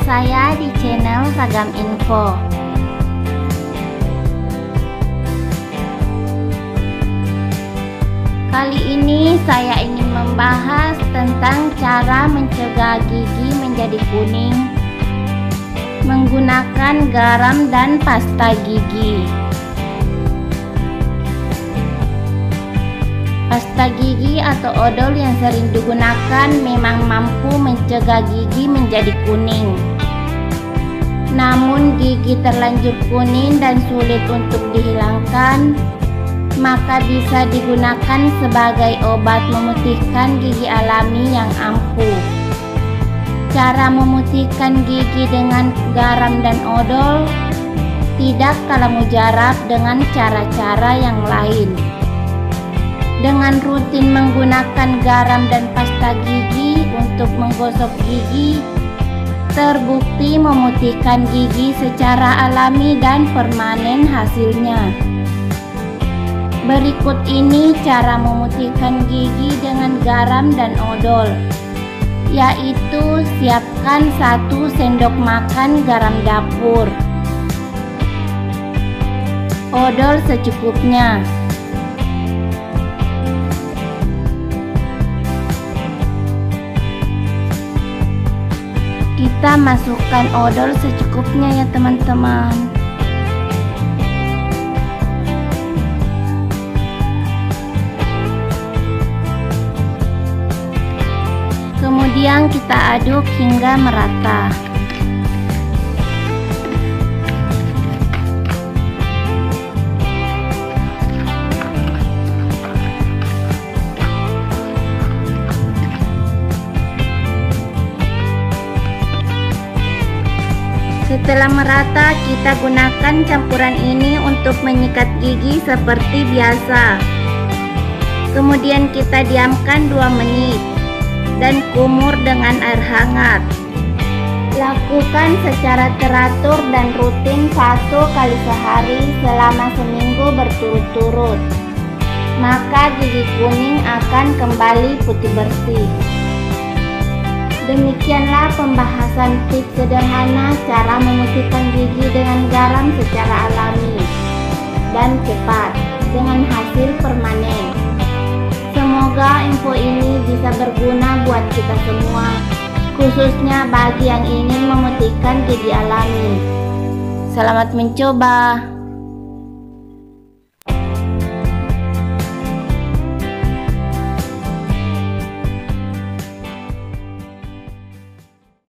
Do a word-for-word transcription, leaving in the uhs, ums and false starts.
saya di channel Ragam Info. Kali ini saya ingin membahas tentang cara mencegah gigi menjadi kuning menggunakan garam dan pasta gigi. Pasta gigi atau odol yang sering digunakan memang mampu mencegah gigi menjadi kuning. Namun gigi terlanjur kuning dan sulit untuk dihilangkan, maka bisa digunakan sebagai obat memutihkan gigi alami yang ampuh. Cara memutihkan gigi dengan garam dan odol tidak kalah mujarab dengan cara-cara yang lain. Dengan rutin menggunakan garam dan pasta gigi untuk menggosok gigi, terbukti memutihkan gigi secara alami dan permanen hasilnya. Berikut ini cara memutihkan gigi dengan garam dan odol, yaitu siapkan satu sendok makan garam dapur, odol secukupnya. Kita masukkan odol secukupnya ya teman-teman. Kemudian kita aduk hingga merata. Setelah merata, kita gunakan campuran ini untuk menyikat gigi seperti biasa. Kemudian kita diamkan dua menit dan kumur dengan air hangat. Lakukan secara teratur dan rutin satu kali sehari selama seminggu berturut-turut. Maka gigi kuning akan kembali putih bersih. Demikianlah pembahasan tips sederhana cara memutihkan gigi dengan garam secara alami dan cepat dengan hasil permanen. Semoga info ini bisa berguna buat kita semua, khususnya bagi yang ingin memutihkan gigi alami. Selamat mencoba.